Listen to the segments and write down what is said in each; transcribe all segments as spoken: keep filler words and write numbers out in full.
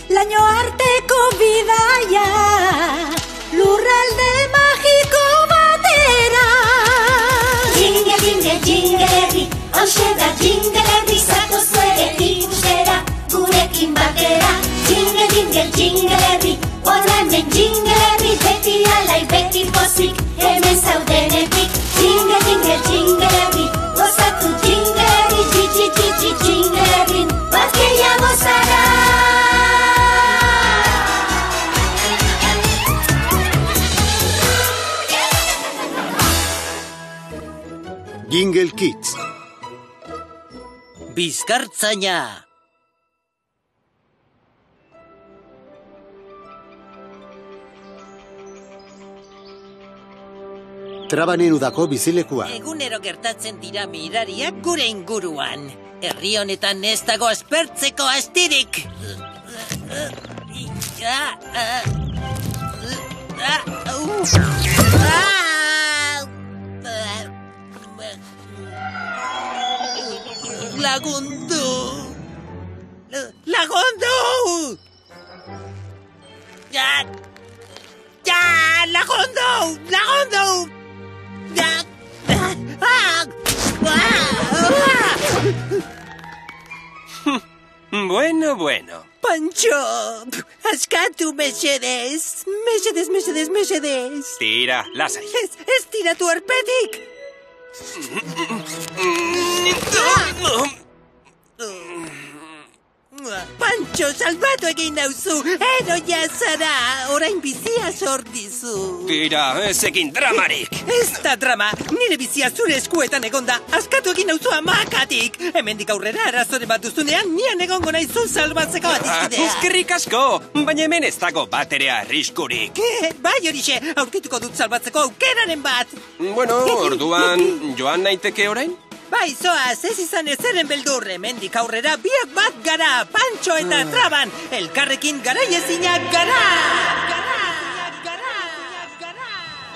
laino arteko bidaia, lurralde magiko batera. Jingle, jingle, jingle herri, hauxe da jingle herri, zatoz ere ikustera, gurekin batera. Jingle, jingle, jingle herri, hona hemen jingle herri, beti alai, beti pozik, hemen zaudenetik. Jingle, jingle, jingle herri, gozatu jingle herri, jiji, jiji, jingle herri, bat gehiago zara. Jingle Kids. Bizkartzaina. Trabanen udako bizilekua. Egunero gertatzen dira mirariak gure inguruan. Herri honetan ez dago aspertzeko astirik. Lagundu! Lagundu! Ja! Ja! Lagundu! Lagundu! Bueno, bueno. Pancho! Askatu, mesedez! Mesedez, mesedez, mesedez! Tira, lasai. Ez, ez tira tu arpetik! Pancho, salbatu egin nauzu! Eroia zara! Orain bizia sordizu! Tira, ez egin dramarik! Ez da drama! Nire bizia zure eskuetan egonda! Askatu egin nauzu amakatik! Hemendik aurrera arazoren bat duzunean, nian egongo naizu salbatzeko adizkidea! Eskerrik asko! Baina hemen ez dago bat ere arriskurik! Bai horixe, aurkituko dut salbatzeko aukeraren bat! Bueno, orduan, joan naiteke orain? Bai, zoaz, ez izan ezeren beldur, hemendik aurrera biak bat gara, Pancho eta Traban, elkarrekin garaiezinak gara! Gara! Gara! Gara!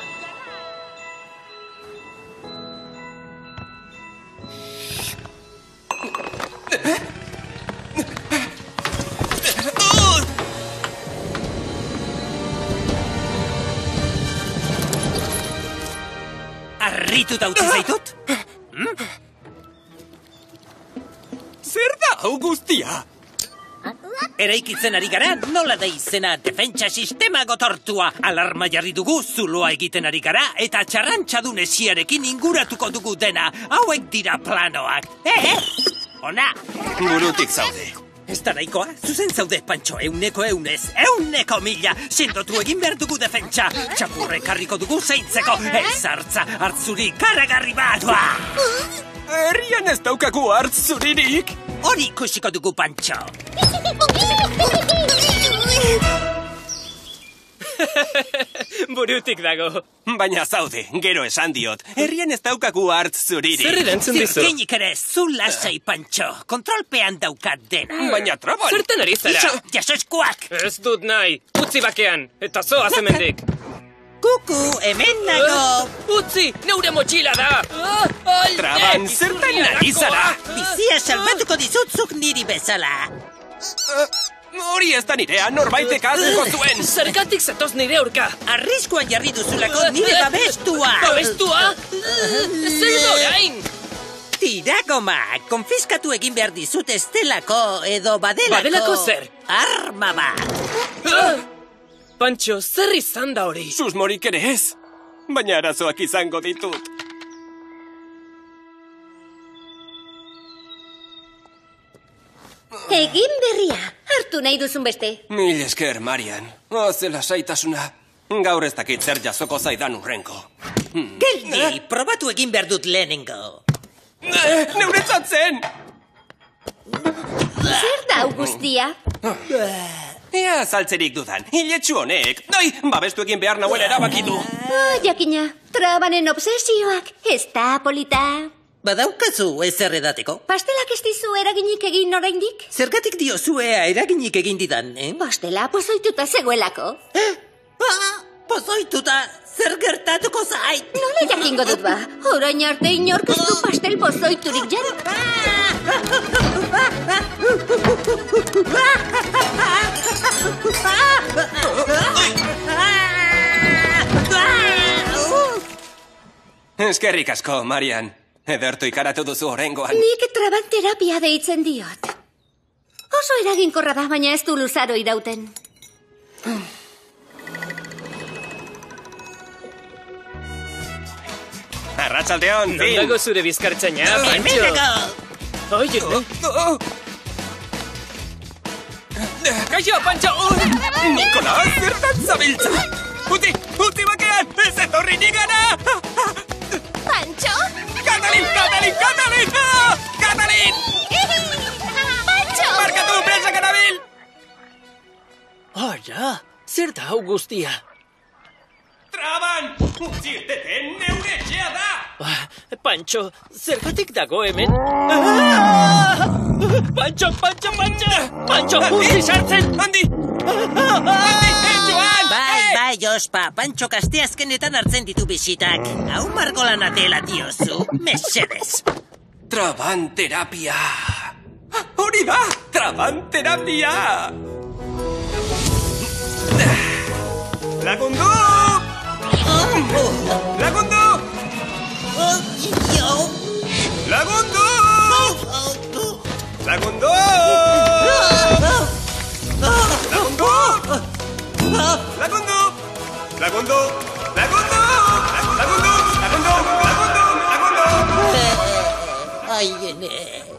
Arrituta utzi zaitut? Zer da, hau guztia? Eraikitzen ari gara, nola da izena defentsa sistema gotortua. Alarma jarri dugu, zuloa egiten ari gara, eta txarrantxadun esiarekin inguratuko dugu dena. Hauek dira planoak. Eh, eh? Ona! Burutik zaude. Ez da nahikoa, zuzen zaude, Pancho, euneko eunez, euneko mila. Sendotu egin behar dugu defentsa. Txapurrek harriko dugu zeintzeko. Ez hartza, hartzuri karagarri bat. Herrian ez daukagu hartz zuririk. Hori ikusiko dugu, Pancho. Burutik dago. Baina zaude, gero esan diot. Herrian ez daukagu hartz zuririk. Zer erantzun dizu? Zirkinik ere, zu lasai, Pancho. Kontrolpean daukat dena. Baina Traban. Zertan ari zara? Jaso eskuak. Ez dut nahi. Utzi bakean. Eta zoaz hemendik. Kuku, hemen nago. Utzi, neure motxila da. Traban, zertan nahi zara? Bizia salbatuko dizutzuk niri bezala. Hori ez da nirea, norbaitek azuko zuen. Zergatik zatoz nire aurka. Arriskuan jarri duzulako nire babestua. Babestua? Zer da orain? Tira, goma, konfiskatu egin behar dizut estelako edo badelako... Badelako zer? Arma bat. Pancho, zer izan da hori? Susmorik ere ez. Baina arazoak izango ditut. Egin berria, hartu nahi duzun beste. Mil esker, Marian. Ozela saitasuna. Gaur ez dakit zer jasoko zaidan urrenko. Geldi, probatu egin behar dut lehenengo. Neuretzat zen! Zer da, Augustia? Ea saltzerik dudan, hiletsu honek. Noi, babestu egin behar nahuela erabakitu. Ah, jakina, Trabanen obsesioak, ez da polita. Badaukazu ez erredateko? Pastelak ez dizu eraginik egin oraindik? Zergatik diozuea eraginik egin didan, eh? Pastela pozoituta zegoelako. Eh? Ah, pozoituta, zer gertatuko zait? Nola jakingo dut ba? Orain arte inork ez du pastel pozoiturik jan. Eskerrik asko, Marian. Edertu ikaratu duzu orengoan. Nik traban terapia deitzen diot. Oso eraginkorra da, baina ez du luzaro irauten. Arratsaldeon, Non fin! dago zure bizkartzaina, Pantxo? Hemen dago! Oie, kaixo, Pantxo! Nikolas, zertan zabiltza? Uti, uti bakean, ez etorri nigana! Pantxo? Katalin, Katalin, Katalin! Ah! Katalin! Pantxo! Markatu, presa kanabil! Ara, zer da hau guztia? Traban! Utzirteten neure etxea da! Ah, Pantxo, zergatik dago hemen? Ah! Pantxo, Pantxo, Pantxo! Pantxo, utzi sartzen! Handi! Handi, Joan! Bai, bai, ospa, Pantxo asteazkenetan hartzen ditu bisitak. Hau margolan atela diozu, mesedez. Traban terapia! Hori da! Traban terapia! Lagundu! Lagundu! Lagundu! Lagundu! Lagundu! Lagundu! Lagundu! Lagundu! Lagundu! Lagundu! Lagundu! Ai, ene.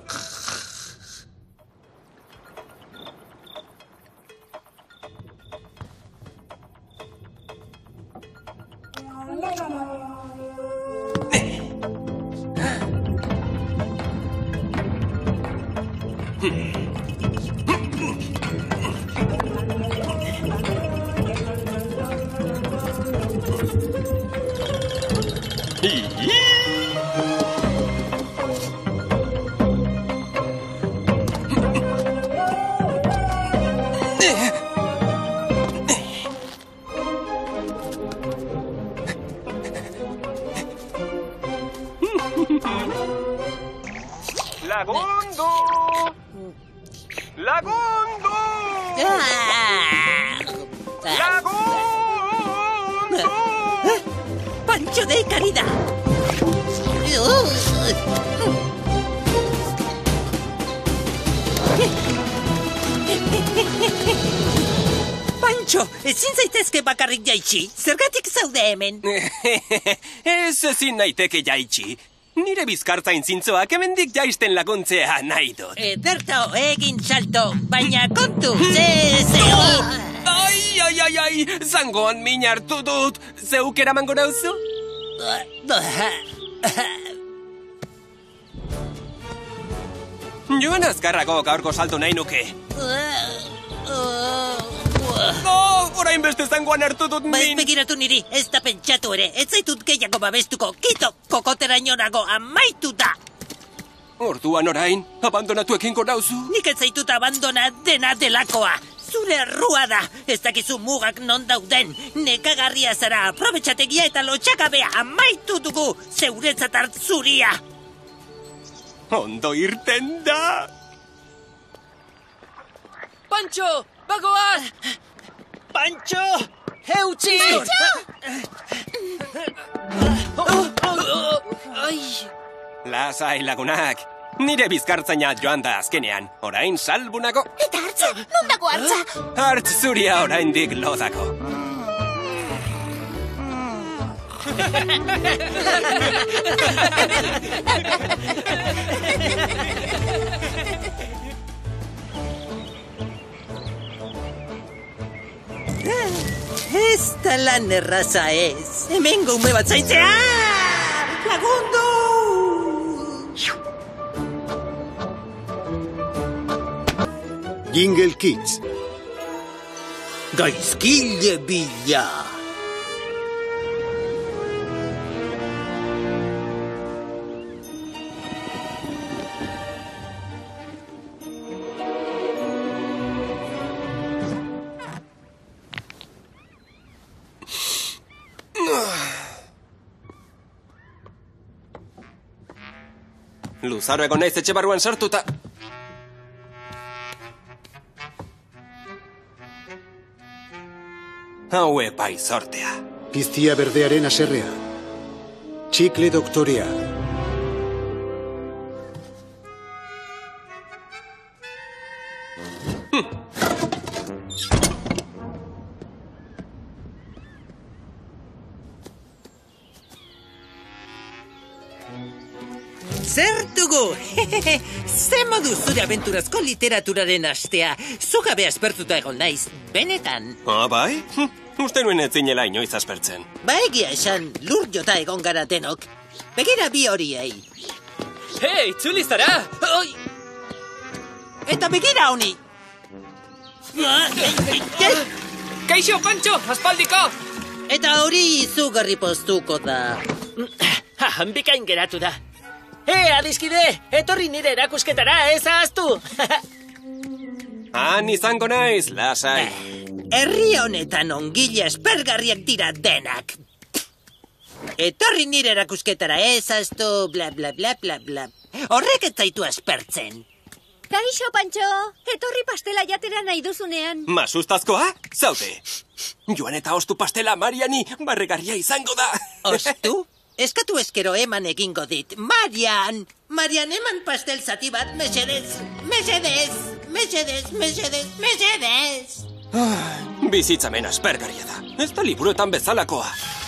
Lagundu! Lagundu! Lagundu! Pancho de caridad. Pancho, ezin zaitezke bakarrik jaitsi. Zergatik zaude hemen? Ez ezin naiteke jaitsi. Nire bizkartzain zintzoak hemendik jaisten laguntzea nahi dut. Ederto, egin salto, baina kontu, ze, ze, Ai, ai, ai, ai, zangoan min hartu dut. Zeuk eramango nauzu? Joan azkarrago gaurko salto nahi nuke. Oh, orain beste zangoan hartu dut Ba ez min. begiratu niri, ez da pentsatu ere, ez zaitut gehiago babestuko, kito, kokoterainonago amaitu da. Orduan orain, abandonatu ekingo nauzu. Nik ez zaitut abandona dena delakoa. Zure errua da, ez dakizu mugak non dauden. Nekagarria zara, aprobetxategia eta lotxakabea amaitu dugu, zeuretzat hartzuria. Ondo irten da. Pantxo, bagoaz! Pantxo, eutzi! Ai, Lasai lagunak, nire bizkartzaina joan da azkenean, orain salbunago. Eta hartza, non dago hartza? Hartz zuria oraindik lodako. Ez da lan erraza ez. Hemengo ume bat zaintzea! Lagundu! Jingle Kids. Gaizkile bila! Luzaro egon naiz etxe barruan sartuta. Hau epai sortea. Piztia berdearen aserrea. Txikle doktorea. Zer dugu? Ze modu zure abenturazko literaturaren astea? Zu gabe aspertuta egon naiz, benetan. Ah, bai? Hm, uste nuen ez zinela inoiz aspertzen. Ba egia esan, lur jota egon gara denok. Begira bi horiei. Hei, itzuli zara! Oi! Eta begira honi! Kaixo, Pantxo, aspaldiko! Eta hori izugarri poztuko da. Ha, bikain geratu da. He, adiskide, etorri nire erakusketara, ez ahaztu! Han izango naiz, lasai. Herri honetan ongile espergarriak dira denak. Etorri nire erakusketara, ez ahaztu, bla bla bla bla bla. Horrek ez zaitu aspertzen. Kaixo, Pantxo, etorri pastela jatera nahi duzunean. Masustazkoa? Zaude. Joan eta ostu pastela Mariani barregarria izango da. Ostu? Eskatu eskero eman egingo dit. Marian! Marian, eman pastel zati bat, mesedez, mesedez, mesedez, mesedez, mesedez. Ah, bizitzamen aspergarria da. Ez da liburuetan bezalakoa.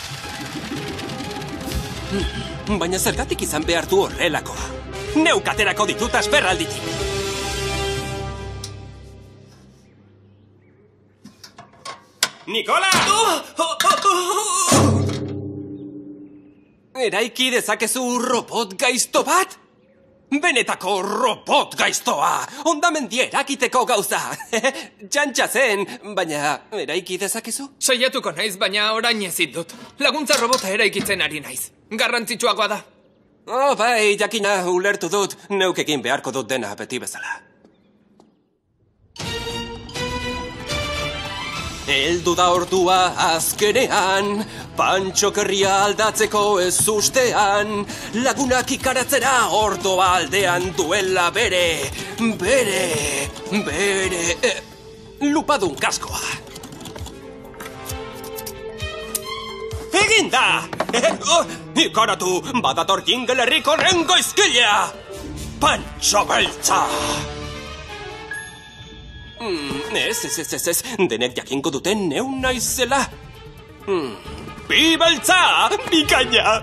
Baina zergatik izan behar du horrelakoa. Neukaterako ditut asperralditik. Nikola! Oh, oh, oh, oh. Eraiki dezakezu robot gaizto bat? Benetako robot gaiztoa! Ondamendi erakiteko gauza! Txantxa zen, baina eraiki dezakezu? Saiatuko naiz, baina orain ezin dut. Laguntza robota eraikitzen ari naiz. Garrantzitsuagoa da. Oh, bai, jakina ulertu dut. Neukekin beharko dut dena beti bezala. Eldu da ordua azkenean, Pantxokerria aldatzeko ez ustean, lagunak ikaratzera ordoa aldean duela bere, bere, bere, eh, lupadun kaskoa. Egin da! Eh, oh, ikaratu, badator Jingle Herriko rengo izkilea! Pantxo beltza! Mm, ez, ez, ez, ez, ez, denek jakinko duten neu naizela. Mm. Bi beltza, bikaina!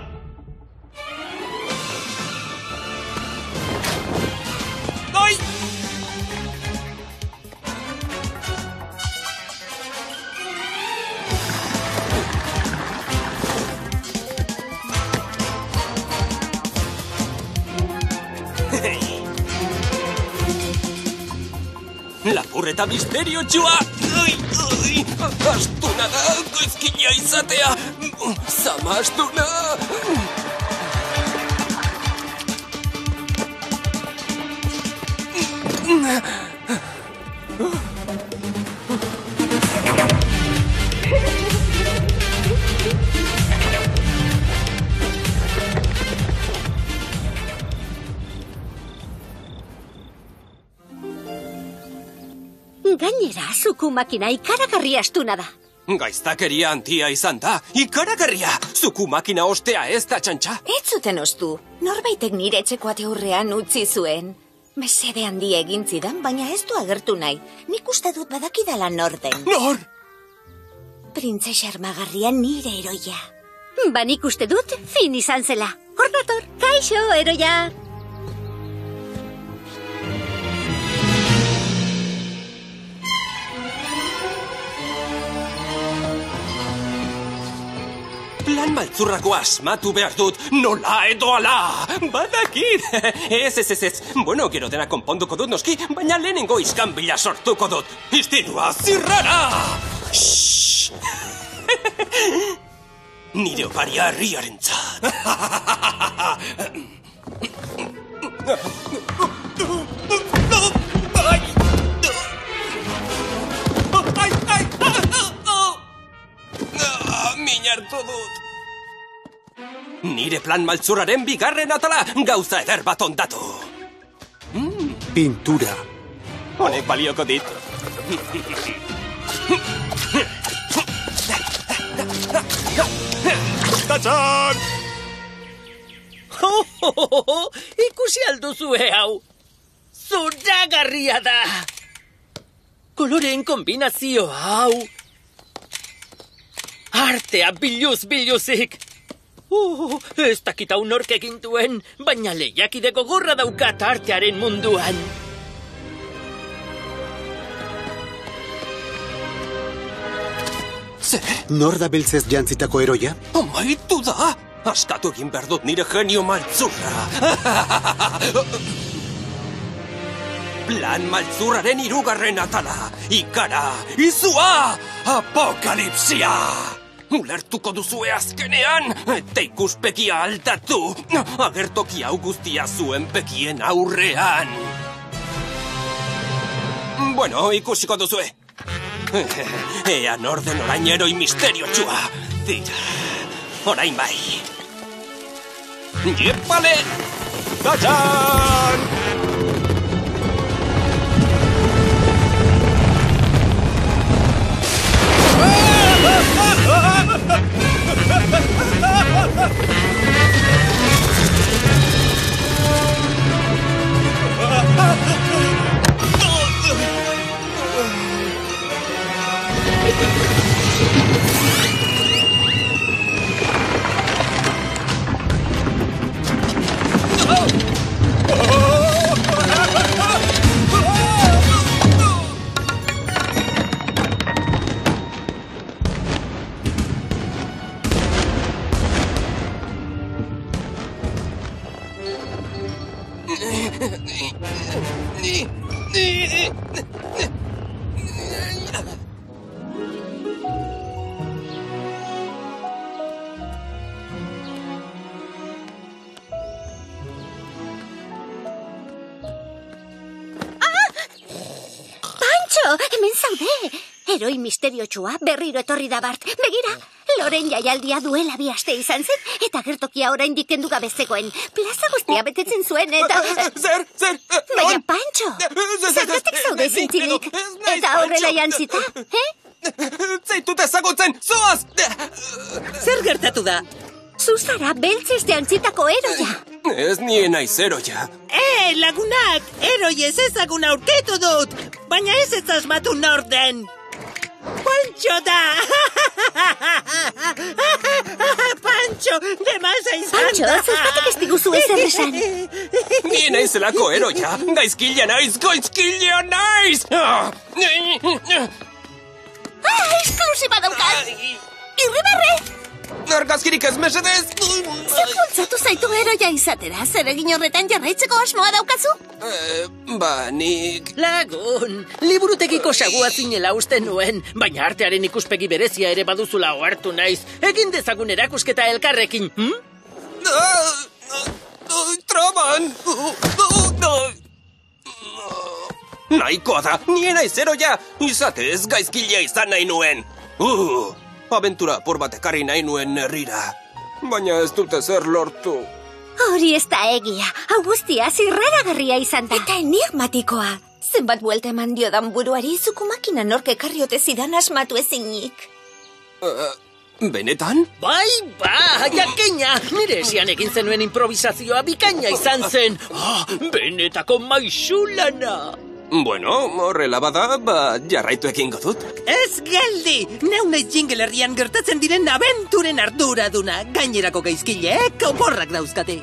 Oi! Lapurreta misterio txua! Ui, ui, astuna da, goizkina izatea! Zama astuna! Gainera, zuku makina ikaragarri astuna da. Gaiztakeria antia izan da, ikaragarria! Zuku makina ostea ez da txantxa! Ez zuten ostu, norbaitek nire etxeko ate hurrean utzi zuen. Mesede handi egin zidan, baina ez du agertu nahi. Nik uste dut badakidala nor den. Nor? Printzesa armagarria nire heroia. Ba nik uste dut, fin izan zela. Hor dator, kaixo, heroia! Plan maltzurrako asmatu behar dut, nola edo ala! Badakit! Ez, ez, ez, ez. Bueno, gero dena konponduko dut noski, baina lehenengo iskanbila sortuko dut. Istinua zirrara! Shhh! Nire oparia herriaren tzat. Min hartu dut. Nire plan maltzurraren bigarren atala gauza eder bat ondatu. Mm. Pintura. Honek balioko dit. Tatsan! Oh, oh, oh, oh. Ikusi alduzue hau. Zoragarria da. Koloreen kombinazio hau. Artea biluz biluzik. Oh, ez dakita unork egin duen, baina lehiakide gogorra daukat artearen munduan. Zer? Nor da beltzez jantzitako eroia? Amaitu da! Askatu egin behar dut nire genio maltzurra. Plan maltzurraren hirugarren atala. Ikara, izua, apokalipsia! Ulertuko duzue azkenean, eta ikuspegia aldatu. Agertoki hau guztia zuen begien aurrean. Bueno, ikusiko duzue. Ea norden orain eroi misteriotxua. Tira, orain bai. Jepale! Tachan! Hemen zaude! Heroi misteriotxua berriro etorri da Bart. Begira, Loren jaialdia duela bi aste izan zen, eta gertokia oraindik kendu gabe zegoen. Plaza guztia betetzen zuen, eta... Zer, zer... Baina, Pantxo! Zergatik zaude zintzilik? Eta horrela jantzita, eh? Zeitut ezagutzen, zoaz! Zer gertatu da? Zuzara beltzez jantzitako eroia. Ez nien naiz eroia. Eh, lagunak! Eroi ez ezaguna aurkitu dut! Baina ez ez asmatu norden! Pantxo da! Pantxo, demasa izan da! Pantxo, zergatik ez diguzu ezer esan? Ni naizelako eroia! Gaizkila naiz, gaizkila naiz! Ah, esklusiba daukat! Irribarre! Argazkirik ez mesedez! Zer bultzatu zaitu eroia izatera? Zer egin horretan jarraitzeko asmoa daukazu? Eh, ba, nik... Lagun, liburutegiko sagua zinela uste nuen, baina artearen ikuspegi berezia ere baduzula ohartu naiz. Egin dezagun erakusketa elkarrekin, hm? Traban! Nahikoa da, nien naiz eroia! Izatez gaizkila izan nahi nuen! Uh! Abentura apur bat ekarri nahi nuen herrira. Baina ez dute zer lortu. Hori ez da egia. Hau guztia zirraragarria izan da. Eta enigmatikoa. Zenbat buelta eman diodan buruari zuku makina nork ekarri ote zidan asmatu ezinik. Uh, benetan? Bai, ba, jakina! Nire esian egin zenuen improvisazioa bikaina izan zen. Ah, benetako maixulana! Bueno, horrela bada, ba, jarraitu ekingo dut. Ez geldi! Neunez Jingle herrian gertatzen diren abenturen arduraduna. Gainerako gaizkileek oporrak dauzkate.